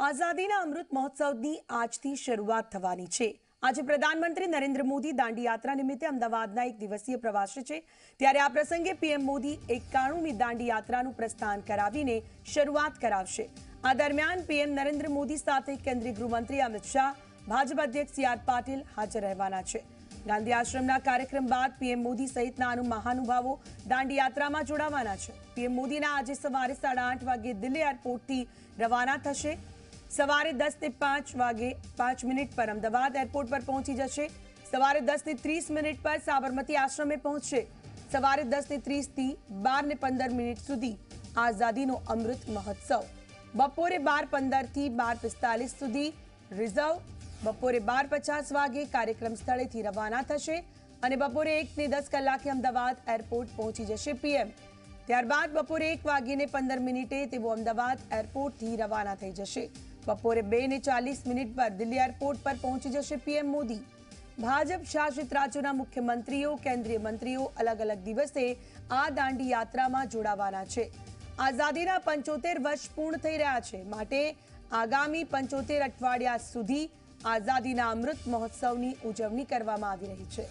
આઝાદીના અમૃત મહોત્સવની આજથી શરૂઆત થવાની છે। આજે પ્રધાનમંત્રી નરેન્દ્ર મોદી દાંડી યાત્રા નિમિત્તે અમદાવાદના એક દિવસીય પ્રવાસે છે, ત્યારે આ પ્રસંગે પીએમ મોદી 91મી દાંડી યાત્રાનું પ્રસ્થાન કરાવીને શરૂઆત કરાવશે। આ દરમિયાન પીએમ નરેન્દ્ર મોદી સાથે કેન્દ્રીય ગૃહમંત્રી અમિત શાહ, ભાજપ અધ્યક્ષ સી આર પાટીલ હાજર રહેવાના છે। ગાંધી આશ્રમના કાર્યક્રમ બાદ પીએમ મોદી સહિતના મહાનુભાવો દાંડી યાત્રામાં જોડાવાના છે। પીએમ મોદીના આજે સવારે 8:30 વાગે દિલ્હી એરપોર્ટથી રવાના થશે। સવારે 10:05 પર અમદાવાદ એરપોર્ટ પર પહોંચી જશે। સવારે 10:30 પર સાબરમતી આશ્રમે પહોંચશે। સવારે 10:30 થી 12:15 સુધી આઝાદીનો અમૃત મહોત્સવ। બપોરે 12:15 થી 12:45 સુધી રિઝર્વ। બપોરે 12:50 વાગે કાર્યક્રમ સ્થળેથી રવાના થશે અને બપોરે 1:10 કલાકે અમદાવાદ એરપોર્ટ પહોંચી જશે પીએમ। ત્યારબાદ બપોરે 1:15 તેઓ અમદાવાદ એરપોર્ટથી રવાના થઈ જશે। બપોરે 2:40 પર દિલ્હી એરપોર્ટ પર પહોંચી જશે પીએમ મોદી। ભાજપ શાસિત રાજ્યોના મુખ્યમંત્રીઓ, કેન્દ્રીય મંત્રીઓ અલગ અલગ દિવસે આ દાંડી યાત્રામાં જોડાવાના છે। આઝાદીના 75 વર્ષ પૂર્ણ થઈ રહ્યા છે, માટે આગામી 75 અઠવાડિયા સુધી આઝાદીના અમૃત મહોત્સવની ઉજવણી કરવામાં આવી રહી છે।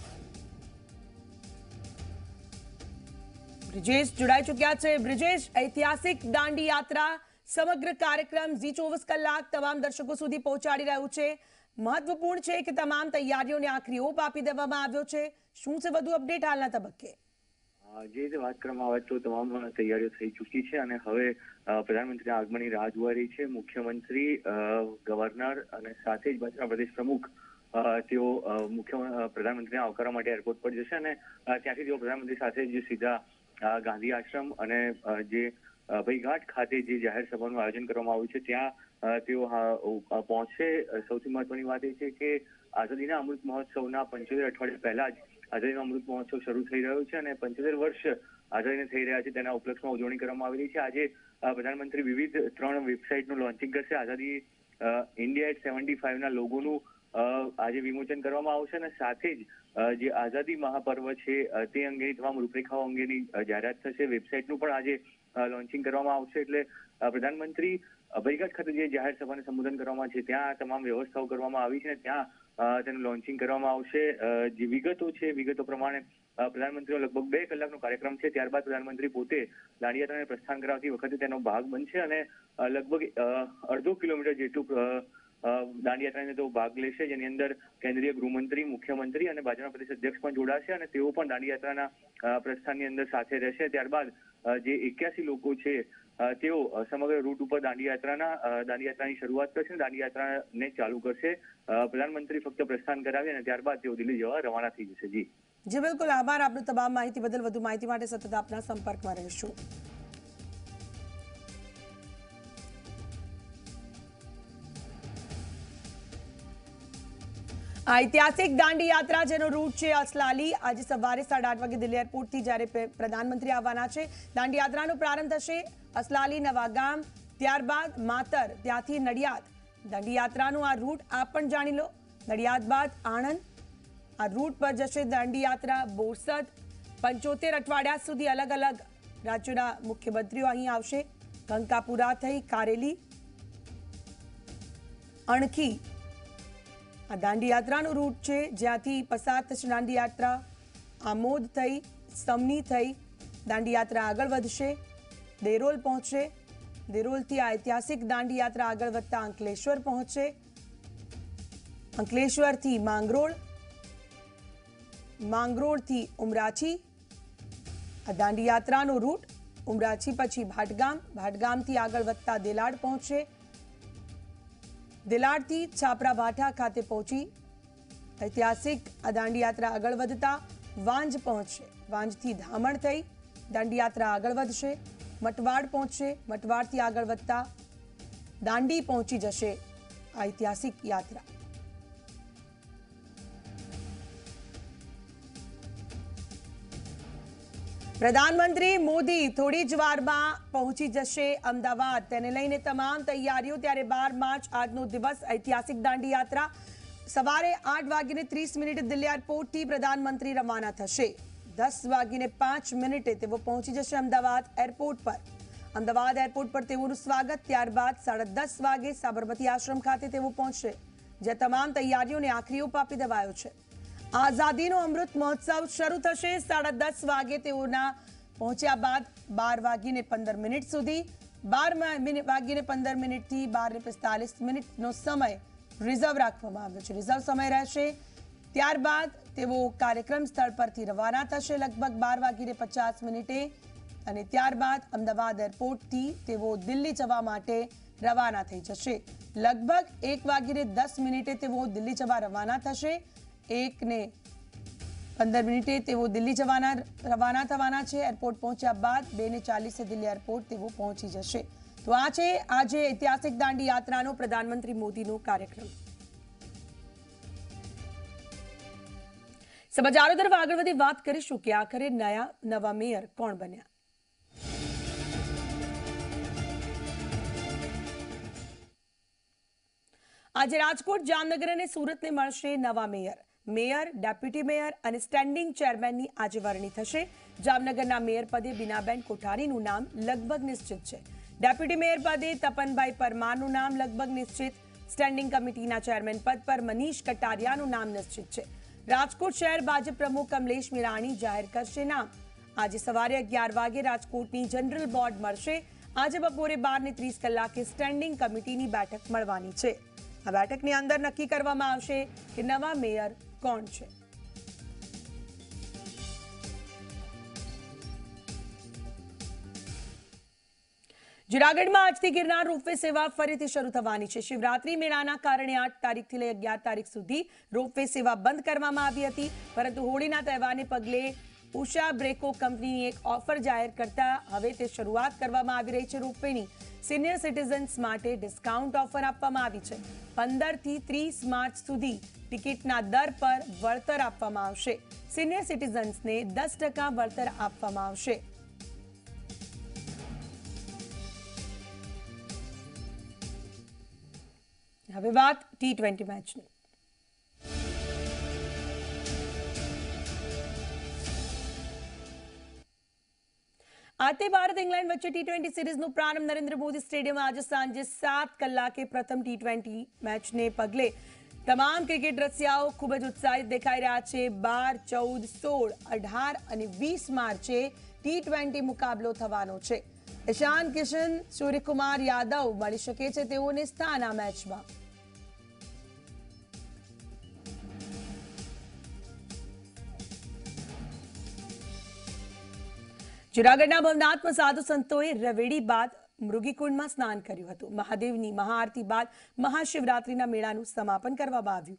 બ્રિજેશ જોડાઈ ચૂક્યા છે। બ્રિજેશ, ઐતિહાસિક દાંડી યાત્રા સમગ્ર કાર્યક્રમ ઝી 24 કલાક તમામ દર્શકો સુધી પહોંચાડી રહ્યું છે। મહત્વપૂર્ણ છે કે તમામ તૈયારીઓને આખરી ઓપ આપી દેવામાં આવ્યો છે। શું છે વધુ અપડેટ હાલના તબક્કે? જે રીતે વાત કરવામાં આવે તો તમામ તૈયારીઓ થઈ ચૂકી છે અને હવે પ્રધાનમંત્રીના આગમનની રાહ જોવાઈ રહી છે। મુખ્યમંત્રી, ગવર્નર અને સાથે જ ભાજપના પ્રદેશ પ્રમુખ તેઓ પ્રધાનમંત્રીને આવકારવા માટે એરપોર્ટ પર જશે અને ત્યાંથી તેઓ પ્રધાનમંત્રી સાથે જ સીધા ગાંધી આશ્રમ અને જે ભઈઘાટ ખાતે જે જાહેર સભાનું આયોજન કરવામાં આવ્યું છે ત્યાં તેઓ પહોંચશે। સૌથી મહત્વની વાત એ છે કે આઝાદીના અમૃત મહોત્સવના 75 અઠવાડિયા પહેલા જ આઝાદીનો અમૃત મહોત્સવ શરૂ થઈ રહ્યો છે અને 75 વર્ષ આઝાદીને થઈ રહ્યા છે તેના ઉપલક્ષમાં ઉજવણી કરવામાં આવી રહી છે। આજે પ્રધાનમંત્રી વિવિધ 3 વેબસાઇટનું લોન્ચિંગ કરશે। આઝાદી ઇન્ડિયા એટ 75ના લોગોનું આજે વિમોચન કરવામાં આવશે અને સાથે જ જે આઝાદી મહાપર્વ છે તે અંગેની તમામ રૂપરેખાઓ અંગેની જાહેરાત થશે। વેબસાઇટનું પણ આજે લોન્ચિંગ કરવામાં આવશે। એટલે પ્રધાનમંત્રી ભઈઘાટ ખાતે જે જાહેર સભાને સંબોધન કરવામાં છે ત્યાં તમામ વ્યવસ્થાઓ કરવામાં આવી છે અને ત્યાં તેનું લોન્ચિંગ કરવામાં આવશે। જે વિગતો છે વિગતો પ્રમાણે પ્રધાનમંત્રીનો લગભગ 2 કલાકનો કાર્યક્રમ છે। ત્યારબાદ પ્રધાનમંત્રી પોતે દાંડી યાત્રાને પ્રસ્થાન કરાવતી વખતે તેનો ભાગ બનશે અને લગભગ 1.5 કિલોમીટર જેટલું દાંડી યાત્રાને તેઓ ભાગ લેશે, જેની અંદર કેન્દ્રીય ગૃહમંત્રી, મુખ્યમંત્રી અને ભાજપના પ્રદેશ અધ્યક્ષ પણ જોડાશે અને તેઓ પણ દાંડી યાત્રાના પ્રસ્થાનની અંદર સાથે રહેશે। ત્યારબાદ જે 81 લોકો છે તેઓ સમગ્ર રૂટ ઉપર દાંડી યાત્રાની શરૂઆત કરશે, દાંડી યાત્રાને ચાલુ કરશે। પ્રધાનમંત્રી ફક્ત પ્રસ્થાન કરાવી અને ત્યારબાદ તેઓ દિલ્હી જવા રવાના થઈ જશે। જી બિલકુલ, આભાર આપનો તમામ માહિતી બદલ। વધુ માહિતી માટે સતત આપના સંપર્કમાં રહીશું। ઐતિહાસિક દાંડી યાત્રા જેનો રૂટ છે અસલાલી, આજે સવારે 8:30 વાગે દિલ્હી એરપોર્ટથી જ્યારે પ્રધાનમંત્રી આવવાના છે, દાંડી યાત્રાનો પ્રારંભ થશે અસલાલી, નવાગામ, ત્યારબાદ માતર, ત્યાંથી નડિયાદ। દાંડી યાત્રાનું આ રૂટ આપ પણ જાણી લો। નડિયાદ બાદ આણંદ, આ રૂટ પર જશે દાંડી યાત્રા। બોરસદ, 75 અઠવાડિયા સુધી અલગ અલગ રાજ્યોના મુખ્યમંત્રીઓ અહીં આવશે। કંકાપુરા થઈ કારેલી, અણખી આ દાંડી યાત્રાનું રૂટ છે, જ્યાંથી પસાર થશે દાંડી યાત્રા। આમોદ થઈ, સમની થઈ દાંડી યાત્રા આગળ વધશે, દેરોલ પહોંચશે। દેરોલથી આ ઐતિહાસિક દાંડી યાત્રા આગળ વધતા અંકલેશ્વર પહોંચશે। અંકલેશ્વરથી માંગરોળ, માંગરોળથી ઉમરાછી આ દાંડી યાત્રાનો રૂટ। ઉમરાછી પછી ભાટગામ, ભાટગામથી આગળ વધતા દેલાડ પહોંચશે। દેલાડથી છાપરા ભાઠા ખાતે પહોંચી ઐતિહાસિક આ દાંડી યાત્રા આગળ વધતા વાંજ પહોંચશે। વાંજથી ધામણ થઈ દાંડી યાત્રા આગળ વધશે, મટવાડ પહોંચશે। મટવાડથી આગળ વધતા દાંડી પહોંચી જશે આ ઐતિહાસિક યાત્રા। પ્રધાનમંત્રી મોદી થોડી જ વારમાં પહોંચી જશે અમદાવાદ, તેને લઈને તમામ તૈયારીઓ। ત્યારે 12 માર્ચ આજનો દિવસ, ઐતિહાસિક દાંડી યાત્રા। સવારે 8:30 દિલ્હી એરપોર્ટથી પ્રધાનમંત્રી રવાના થશે। 10:05 તેઓ પહોંચી જશે અમદાવાદ એરપોર્ટ પર। અમદાવાદ એરપોર્ટ પર તેઓનું સ્વાગત, ત્યારબાદ 10:30 વાગે સાબરમતી આશ્રમ ખાતે તેઓ પહોંચશે, જ્યાં તમામ તૈયારીઓને આખરી ઓપ આપી દેવાયો છે। આઝાદીનો અમૃત મહોત્સવ શરૂ થશે 10:30 વાગે તેઓના પહોંચ્યા બાદ 12:15 સુધી 12:15 થી 12:45 સમય રિઝર્વ રાખવામાં આવ્યો છે। રિઝર્વ સમય રહેશે। ત્યારબાદ તેઓ કાર્યક્રમ સ્થળ પરથી રવાના થશે લગભગ 12:50 અને ત્યારબાદ અમદાવાદ એરપોર્ટથી તેઓ દિલ્હી જવા માટે રવાના થઈ જશે। લગભગ 1:10 તેઓ દિલ્હી જવા રવાના થશે। 1:15 તેઓ દિલ્હી રવાના થવાના છે। એરપોર્ટ પહોંચ્યા બાદ 2:40 દિલ્હી એરપોર્ટ તેઓ પહોંચી જશે। તો આ છે આજે ઐતિહાસિક દાંડી યાત્રાનો પ્રધાનમંત્રી મોદીનો કાર્યક્રમ। સમાચારો તરફ આગળ વધી વાત કરીશું કે આખરે નવા મેયર કોણ બન્યા। આજે રાજકોટ, જામનગર અને સુરતને મળશે નવા મેયર। મેયર, ડેપ્યુટી મેયર અને સ્ટેન્ડિંગ ચેરમેનની આજે વરણી થશે। જામનગરના મેયર પદે બીનાબેન કોઠારીનું નામ લગભગ નિશ્ચિત છે। ડેપ્યુટી મેયર પદે તપનભાઈ પરમારનું નામ લગભગ નિશ્ચિત। સ્ટેન્ડિંગ કમિટીના ચેરમેન પદ પર મનીષ કટારિયાનું નામ નિશ્ચિત છે। રાજકોટ શહેર ભાજપ પ્રમુખ કમલેશ મીણાણી જાહેર કરશે નામ। આજે સવારે 11 વાગે રાજકોટની જનરલ બોર્ડ મળશે। આજે બપોરે 12:30 સ્ટેન્ડિંગ કમિટીની બેઠક મળવાની છે। આ બેઠકની અંદર નક્કી કરવામાં આવશે કે નવા મેયર કોણ છે। જૂનાગઢમાં આજથી ગિરનાર રોપવે સેવા ફરીથી શરૂ થવાની છે। શિવરાત્રી મેળાના કારણે 8 તારીખથી લઈ 11 તારીખ સુધી રોપવે સેવા બંધ કરવામાં આવી હતી, પરંતુ હોળીના તહેવારને પગલે ઉષા બ્રેકો કંપનીની એક ઓફર જાહેર કરતા હવે તે શરૂઆત કરવામાં આવી રહી છે। રોપવેની સિનિયર સિટીઝન્સ માટે ડિસ્કાઉન્ટ ઓફર આપવામાં આવી છે। 15 થી 30 માર્ચ સુધી ટિકિટના દર પર વળતર આપવામાં આવશે। સિનિયર સિટીઝન્સને 10% વળતર આપવામાં આવશે। હવે વાત T20 મેચની। આતે ભારત ઇંગ્લેન્ડ વચ્ચે T20 સિરીઝનો પ્રારંભ નરેન્દ્ર મોદી સ્ટેડિયમમાં આજે સાંજે 7 કલાકે પ્રથમ T20 મેચને પગલે તમામ ક્રિકેટ રસિયાઓ ખૂબ જ ઉત્સાહિત દેખાઈ રહ્યા છે। 12, 14, 16, 18 અને 20 માર્ચે T20 મુકાબલો થવાનો છે। ઈશાન કિશન, સૂર્યકુમાર યાદવ મળી શકે છે તેઓને સ્થાન આ મેચમાં। જૂનાગઢના ભવનાથમાં સાધુ સંતોએ રવેડી બાદ મૃગીકુંડમાં સ્નાન કર્યું હતું। મહાદેવની મહાઆરતી બાદ મહાશિવરાત્રીના મેળાનું સમાપન કરવામાં આવ્યું।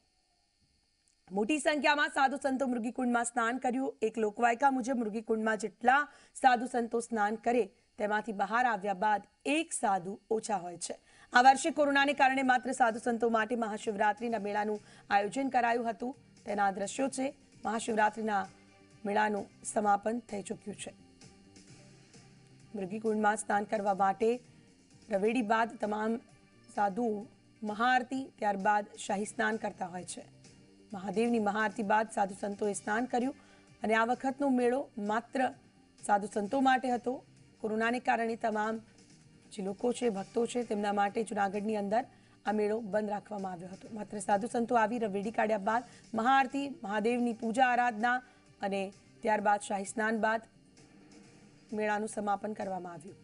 મોટી સંખ્યામાં સાધુ સંતો મૃગીકુંડમાં સ્નાન કર્યું। એક લોકવાયકા મુજબ મૃગીકુંડમાં જેટલા સાધુ સંતો સ્નાન કરે તેમાંથી બહાર આવ્યા બાદ એક સાધુ ઓછા હોય છે। આ વર્ષે કોરોનાને કારણે માત્ર સાધુ સંતો માટે મહાશિવરાત્રીના મેળાનું આયોજન કરાયું હતું। તેના દ્રશ્યો છે। મહાશિવરાત્રીના મેળાનું સમાપન થઈ ચૂક્યું છે। મૃગીકુંડમાં સ્નાન કરવા માટે રવેડી બાદ તમામ સાધુઓ મહાઆરતી ત્યારબાદ શાહી સ્નાન કરતા હોય છે। મહાદેવની મહાઆરતી બાદ સાધુ સંતોએ સ્નાન કર્યું અને આ વખતનો મેળો માત્ર સાધુ સંતો માટે હતો। કોરોનાને કારણે તમામ જે લોકો છે, ભક્તો છે, તેમના માટે જૂનાગઢની અંદર આ મેળો બંધ રાખવામાં આવ્યો હતો। માત્ર સાધુ સંતો આવી રવેડી કાઢ્યા બાદ મહાઆરતી, મહાદેવની પૂજા આરાધના અને ત્યારબાદ શાહી સ્નાન બાદ મેળાનું સમાપન કરવામાં આવ્યું।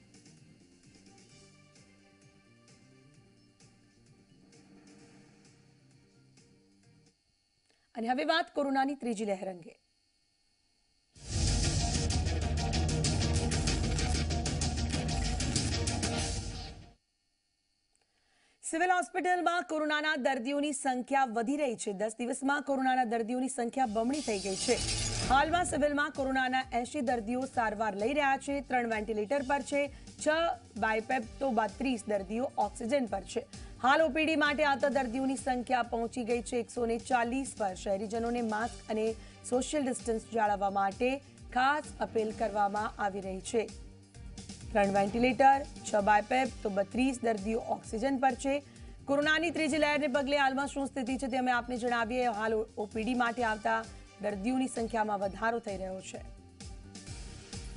અને હવે વાત કોરોનાની ત્રીજી લહેર અંગે। સિવિલ હોસ્પિટલમાં કોરોનાના દર્દીઓની સંખ્યા વધી રહી છે। 10 દિવસમાં કોરોનાના દર્દીઓની સંખ્યા બમણી થઈ ગઈ છે। હાલમાં સિવિલમાં કોરોનાના 80 દર્દીઓ સારવાર લઈ રહ્યા છે। 3 વેન્ટિલેટર પર છે। 6 બાયપેપ તો 32 દર્દીઓ ઓક્સિજન પર છે। હાલ ઓપીડી માટે આવતા દર્દીઓની સંખ્યા પહોંચી ગઈ છે 140 પર। શહેરીજનોને માસ્ક અને સોશિયલ ડિસ્ટન્સ જાળવવા માટે ખાસ અપીલ કરવામાં આવી રહી છે। 3 વેન્ટિલેટર, 6 બાયપેપ તો 32 દર્દીઓ ઓક્સિજન પર છે। કોરોનાની ત્રીજી લહેરને પગલે હાલમાં શું સ્થિતિ છે તે અમે આપને જણાવીએ। હાલ ઓપીડી માટે આવતા દર્દીઓની સંખ્યામાં વધારો થઈ રહ્યો છે।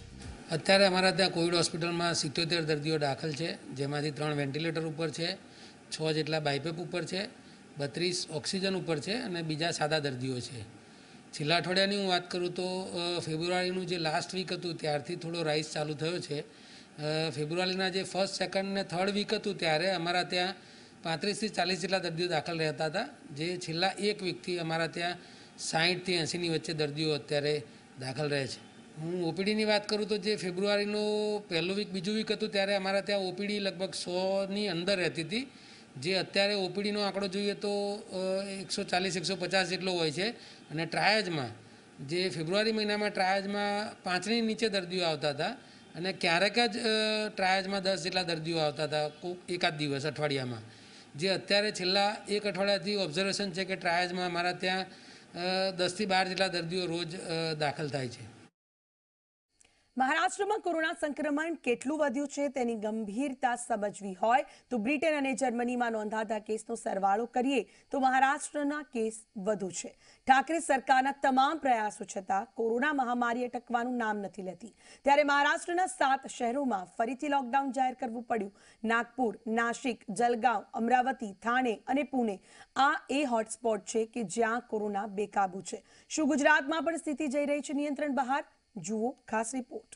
અત્યારે અમારા ત્યાં કોવિડ હોસ્પિટલમાં 77 દર્દીઓ દાખલ છે, જેમાંથી 3 વેન્ટિલેટર ઉપર છે, 6 જેટલા બાયપેપ ઉપર છે, 32 ઓક્સિજન ઉપર છે અને બીજા સાદા દર્દીઓ છે. છેલ્લા અઠવાડિયાની હું વાત કરું તો ફેબ્રુઆરીનું જે લાસ્ટ વીક હતું ત્યારથી થોડો રાઇઝ ચાલુ થયો છે. ફેબ્રુઆરીના જે ફર્સ્ટ, સેકન્ડ ને થર્ડ વીક હતું ત્યારે અમારા ત્યાં 35 થી 40 જેટલા દર્દીઓ દાખલ રહેતા હતા, જે છેલ્લા એક વીકથી અમારા ત્યાં 60 થી 80ની વચ્ચે દર્દીઓ અત્યારે દાખલ રહે છે. હું ઓપીડીની વાત કરું તો જે ફેબ્રુઆરીનો પહેલો વીક, બીજું વીક હતું ત્યારે અમારા ત્યાં ઓપીડી લગભગ 100ની અંદર રહેતી હતી, જે અત્યારે ઓપીડીનો આંકડો જોઈએ તો 140-150 જેટલો હોય છે. અને ટ્રાયજમાં જે ફેબ્રુઆરી મહિનામાં ટ્રાયજમાં 5ની નીચે દર્દીઓ આવતા હતા અને ક્યારેક જ ટ્રાયજમાં 10 જેટલા દર્દીઓ આવતા હતા એકાદ દિવસ અઠવાડિયામાં, જે અત્યારે છેલ્લા એક અઠવાડિયાથી ઓબ્ઝર્વેશન છે કે ટ્રાયજમાં અમારા ત્યાં 10 થી 12 જેટલા દર્દીઓ રોજ દાખલ થાય છે. મહારાષ્ટ્રમાં કોરોના સંક્રમણ કેટલું વધ્યું છે તેની ગંભીરતા સમજવી હોય તો બ્રિટન અને જર્મનીમાં નોંધાતા કેસનો સરવાળો કરીએ તો મહારાષ્ટ્રના કેસ વધુ છે. ઠાકરે સરકારના તમામ પ્રયાસો છતાં કોરોના મહામારી અટકવાનું નામ નથી લેતી. ત્યારે મહારાષ્ટ્રના 7 શહેરોમાં ફરીથી લોકડાઉન જાહેર કરવું પડ્યું. નાગપુર, નાસિક, જલગાંવ, અમરાવતી, થાણે અને પુણે આ એ હોટસ્પોટ છે કે જ્યાં કોરોના બેકાબુ છે. શું ગુજરાતમાં પણ સ્થિતિ જઈ રહી છે નિયંત્રણ બહાર? જુઓ ખાસ રિપોર્ટ.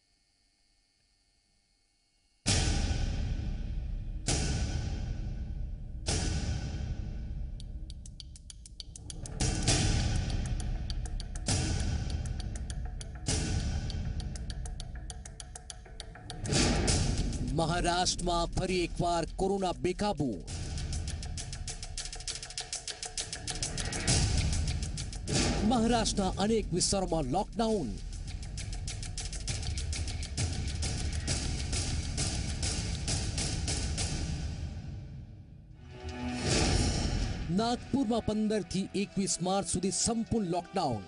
મહારાષ્ટ્રમાં ફરી એકવાર કોરોના બેકાબુ. મહારાષ્ટ્રના અનેક વિસ્તારોમાં લોકડાઉન. નાગપુરમાં 15 થી 21 માર્ચ સુધી સંપૂર્ણ લોકડાઉન.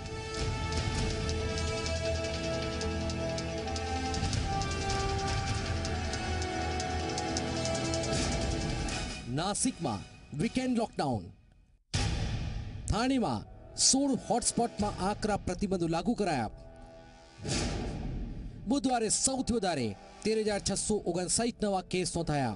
નાસિકમાં વીકેન્ડ લોકડાઉન. થાણેમાં 16 હોટસ્પોટમાં આકરા પ્રતિબંધો લાગુ કરાયા. બુધવારે સૌથી વધારે 13,659 નવા કેસ નોંધાયા.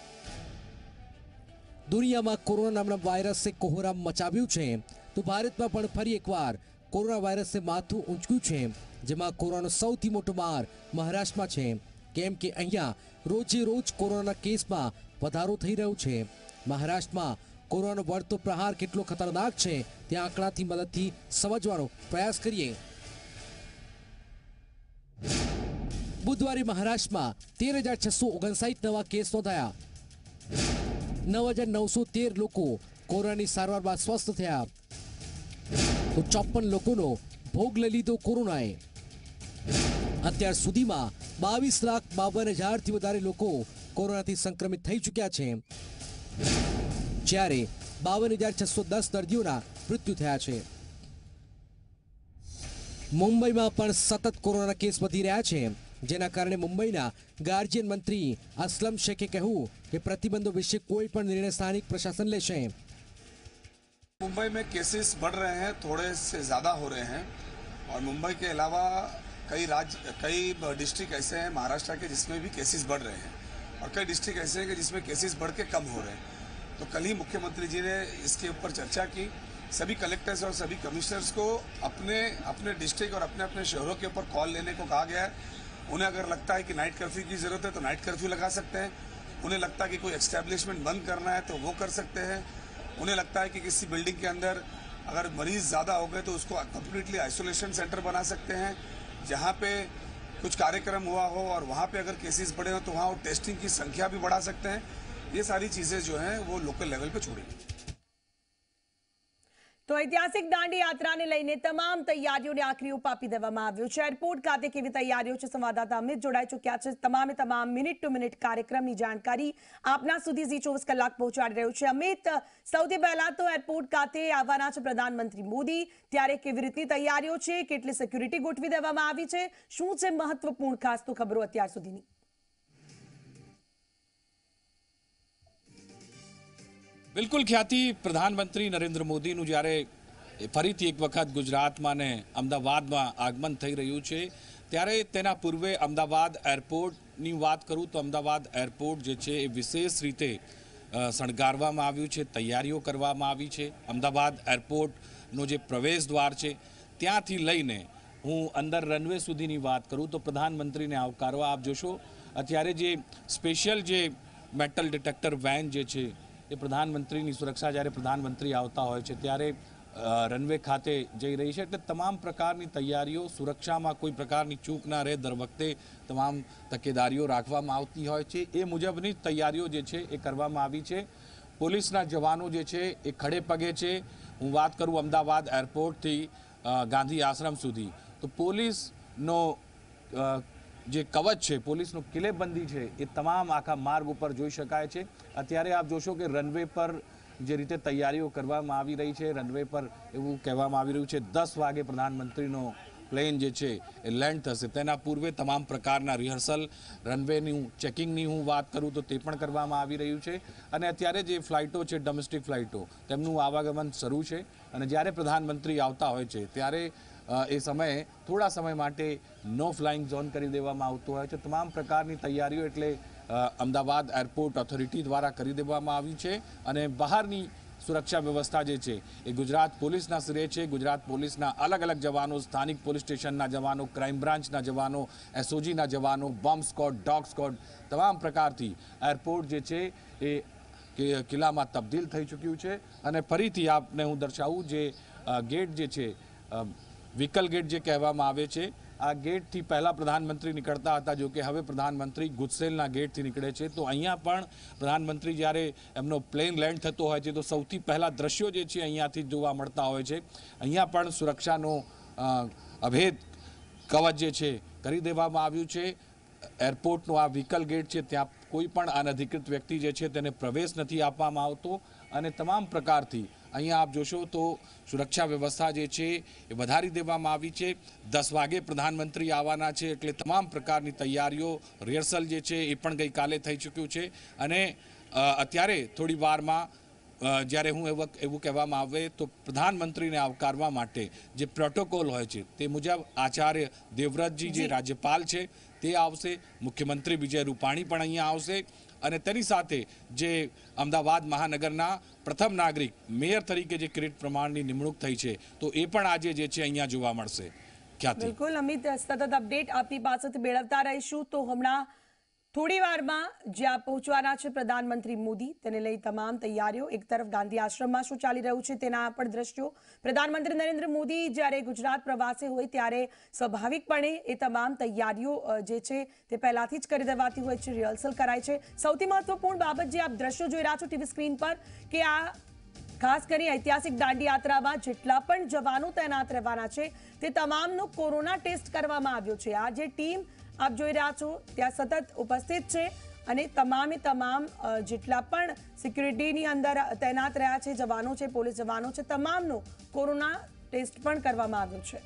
દુનિયામાં કોરોના નામના વાયરસે કોહરામ મચાવ્યું છે તો ભારતમાં પણ ફરી એકવાર કોરોના વાયરસે માથું ઊંચક્યું છે, જેમાં કોરોનાનો સૌથી મોટો માર મહારાષ્ટ્રમાં છે, કેમ કે અહીંયા રોજે રોજ કોરોનાના કેસમાં વધારો થઈ રહ્યો છે. મહારાષ્ટ્રમાં કોરોનાનો વળતો પ્રહાર કેટલો ખતરનાક છે તે આંકડાથી મદદથી સમજવાનો પ્રયાસ કરીએ. બુધવારે મહારાષ્ટ્રમાં 13,659 નવા કેસ નોંધાયા. 9,913 લોકો કોરોનાની સારવાર બાદ સ્વસ્થ થયા તો 54 લોકોનો ભોગ લઈ લીધો કોરોનાએ. અત્યાર સુધીમાં 22,52,000થી વધારે લોકો કોરોનાથી સંક્રમિત થઈ ચૂક્યા છે, જ્યારે 52,610 દર્દીઓના મૃત્યુ થયા છે. મુંબઈમાં પણ સતત કોરોના કેસ વધી રહ્યા છે, જેના કારણે મુંબઈના ગાર્જિયન મંત્રી असलम शेखे કહ્યું કે પ્રતિબંધો વિશે કોઈ પણ નિર્ણય સ્થાનિક પ્રશાસન લેશે. मुंबई में केसेस बढ़ रहे हैं, थोड़े से ज़्यादा हो रहे हैं और मुंबई के अलावा कई डिस्ट्रिक्ट ऐसे हैं महाराष्ट्र के जिसमें भी केसेस बढ़ रहे हैं और कई डिस्ट्रिक्ट ऐसे हैं कि जिसमें केसेस बढ़ के कम हो रहे हैं. तो कल ही मुख्यमंत्री जी ने इसके ऊपर चर्चा की. सभी कलेक्टर्स और सभी कमिश्नर्स को अपने अपने डिस्ट्रिक्ट और अपने अपने शहरों के ऊपर कॉल लेने को कहा गया है. उन्हें अगर लगता है कि नाइट कर्फ्यू की ज़रूरत है तो नाइट कर्फ्यू लगा सकते हैं. उन्हें लगता है कि कोई एस्टेब्लिशमेंट बंद करना है तो वो कर सकते हैं. उन्हें लगता है कि किसी बिल्डिंग के अंदर अगर मरीज़ ज़्यादा हो गए तो उसको कम्प्लीटली आइसोलेशन सेंटर बना सकते हैं, जहाँ पे कुछ कार्यक्रम हुआ हो और वहाँ पे अगर केसेस बढ़े हो तो वहाँ वो टेस्टिंग की संख्या भी बढ़ा सकते हैं. ये सारी चीज़ें जो हैं वो लोकल लेवल पे छोड़ी. તો ઐતિહાસિક દાંડી યાત્રાને લઈને તમામ તૈયારીઓને આખરી ઓપ આપી દેવામાં આવ્યો છે. એરપોર્ટ ખાતે કેવી તૈયારીઓ છે, સંવાદદાતા અમિત જોડાઈ ચૂક્યા છે. તમામ મિનિટ ટુ મિનિટ કાર્યક્રમની જાણકારી આપના સુધી ઝી 24 કલાક પહોંચાડી રહ્યું છે. અમિત, સૌથી પહેલા તો એરપોર્ટ ખાતે આવવાના છે પ્રધાનમંત્રી મોદી, ત્યારે કેવી રીતની તૈયારીઓ છે, કેટલી સિક્યુરિટી ગોઠવી દેવામાં આવી છે, શું છે મહત્વપૂર્ણ ખાસ તો ખબરો અત્યાર સુધીની? બિલકુલ ખ્યાતિ, પ્રધાનમંત્રી નરેન્દ્ર મોદીનું જ્યારે ફરીથી એક વખત ગુજરાતમાં ને અમદાવાદમાં આગમન થઈ રહ્યું છે ત્યારે તેના પૂર્વે અમદાવાદ એરપોર્ટની વાત કરું તો અમદાવાદ એરપોર્ટ જે છે એ વિશેષ રીતે શણગારવામાં આવ્યું છે, તૈયારીઓ કરવામાં આવી છે. અમદાવાદ એરપોર્ટનો જે પ્રવેશ દ્વાર છે ત્યાંથી લઈને હું અંદર રનવે સુધીની વાત કરું તો પ્રધાનમંત્રીને આવકારવા આપ જોશો અત્યારે જે સ્પેશિયલ જે મેટલ ડિટેક્ટર વેન જે છે એ પ્રધાનમંત્રીની સુરક્ષા જ્યારે પ્રધાનમંત્રી આવતા હોય છે ત્યારે રનવે ખાતે જઈ રહી છે. એટલે તમામ પ્રકારની તૈયારીઓ, સુરક્ષામાં કોઈ પ્રકારની ચૂક ના રહે દર વખતે તમામ તકેદારીઓ રાખવામાં આવતી હોય છે. એ મુજબની તૈયારીઓ જે છે એ કરવામાં આવી છે. પોલીસના જવાનો જે છે એ ખડે પગે છે. હું વાત કરું અમદાવાદ એરપોર્ટથી ગાંધી આશ્રમ સુધી તો પોલીસનો જે કવચ છે, પોલીસનો કિલ્લેબંધી છે એ તમામ આખા માર્ગ ઉપર જોઈ શકાય છે. અત્યારે આપ જોશો કે રનવે પર જે રીતે તૈયારીઓ કરવામાં આવી રહી છે, રનવે પર એવું કહેવામાં આવી રહ્યું છે 10 વાગે પ્રધાનમંત્રીનો પ્લેન જે છે એ લેન્ડ થશે. તેના પૂર્વે તમામ પ્રકારના રિહર્સલ, રનવેની ચેકિંગની હું વાત કરું તો તે પણ કરવામાં આવી રહ્યું છે. અને અત્યારે જે ફ્લાઇટો છે, ડોમેસ્ટિક ફ્લાઇટો, તેમનું આવાગમન શરૂ છે. અને જ્યારે પ્રધાનમંત્રી આવતા હોય છે ત્યારે એ સમયે થોડા સમય માટે નો ફ્લાઇંગ ઝોન કરી દેવામાં આવતો હોય છે. તમામ પ્રકારની તૈયારીઓ એટલે અમદાવાદ એરપોર્ટ ઓથોરિટી દ્વારા કરી દેવામાં આવી છે. અને બહારની સુરક્ષા વ્યવસ્થા જે છે એ ગુજરાત પોલીસના સિરે છે. ગુજરાત પોલીસના અલગ અલગ જવાનો, સ્થાનિક પોલીસ સ્ટેશનના જવાનો, ક્રાઇમ બ્રાન્ચના જવાનો, એસઓજીના જવાનો, બોમ્બ સ્ક્વોડ, ડોગ સ્ક્વોડ, તમામ પ્રકારથી એરપોર્ટ જે છે એ કિલ્લામાં તબદીલ થઈ ચૂક્યું છે. અને ફરીથી આપને હું દર્શાવું જે ગેટ જે છે, વ્હીકલ ગેટ જે કહેવામાં આવે છે, આ ગેટથી પહેલાં પ્રધાનમંત્રી નીકળતા હતા, જો કે હવે પ્રધાનમંત્રી ગુજસેલના ગેટથી નીકળે છે. તો અહીંયા પણ પ્રધાનમંત્રી જ્યારે એમનો પ્લેન લેન્ડ થતો હોય છે તો સૌથી પહેલાં દ્રશ્યો જે છે અહીંયાથી જોવા મળતા હોય છે. અહીંયા પણ સુરક્ષાનો અભેદ કવચ જે છે કરી દેવામાં આવ્યું છે. એરપોર્ટનો આ વ્હીકલ ગેટ છે ત્યાં કોઈ પણ અનધિકૃત વ્યક્તિ જે છે તેને પ્રવેશ નથી આપવામાં આવતો. અને તમામ પ્રકારથી અહીંયા આપ જોશો તો સુરક્ષા વ્યવસ્થા જે છે એ વધારી દેવામાં આવી છે. 10 વાગે પ્રધાનમંત્રી આવવાના છે એટલે તમામ પ્રકારની તૈયારીઓ, રિહર્સલ જે છે એ પણ ગઈકાલે થઈ ચૂક્યું છે. અને અત્યારે થોડી વારમાં જ્યારે હું એવું કહેવામાં આવે તો પ્રધાનમંત્રીને આવકારવા માટે જે પ્રોટોકોલ હોય છે તે મુજબ આચાર્ય દેવવ્રતજી જે રાજ્યપાલ છે તે આવશે, મુખ્યમંત્રી વિજય રૂપાણી પણ અહીંયા આવશે. અને તેની સાથે જે અમદાવાદ મહાનગરના પ્રથમ નાગરિક મેયર તરીકે જે કિરીટ પ્રમાણની નિમણૂક થઈ છે તો એ પણ આજે જે છે અહીંયા જોવા મળશે. બિલકુલ અમિત, સતત અપડેટ આપની પાસેથી મેળવતા રહીશું. તો હમણાં થોડી વારમાં જ્યાં પહોંચવાના છે પ્રધાનમંત્રી મોદી, તેને લઈ તમામ તૈયારીઓ. એક તરફ ગાંધી આશ્રમમાં શું ચાલી રહ્યું છે તેના પણ દ્રશ્યો. પ્રધાનમંત્રી નરેન્દ્ર મોદી જ્યારે ગુજરાત પ્રવાસે હોય ત્યારે સ્વાભાવિકપણે એ તમામ તૈયારીઓ જે છે તે પહેલાથી જ કરી દેવાતી હોય છે, રિહર્સલ કરાય છે. સૌથી મહત્વપૂર્ણ બાબત જે આપ દ્રશ્યો જોઈ રહ્યા છો ટીવી સ્ક્રીન પર કે આ ખાસ કરી ઐતિહાસિક દાંડી યાત્રામાં જેટલા પણ જવાનો તૈનાત રહેવાના છે તે તમામનો કોરોના ટેસ્ટ કરવામાં આવ્યો છે. આ જે ટીમ આપ જોઈ રહ્યા છો ત્યાં સતત ઉપસ્થિત છે અને તમામે તમામ જેટલા પણ સિક્યુરિટીની અંદર તૈનાત રહ્યા છે જવાનો છે, પોલીસ જવાનો છે, તમામનો કોરોના ટેસ્ટ પણ કરવામાં આવ્યો છે.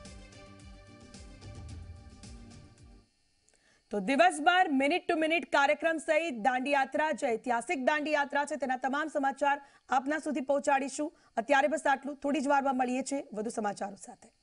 તો દિવસભર મિનિટ ટુ મિનિટ કાર્યક્રમ સહિત દાંડી યાત્રા, જે ઐતિહાસિક દાંડી યાત્રા છે તેના તમામ સમાચાર આપના સુધી પહોંચાડીશું. અત્યારે બસ આટલું. થોડી જ વારમાં મળીએ છીએ વધુ સમાચારો સાથે.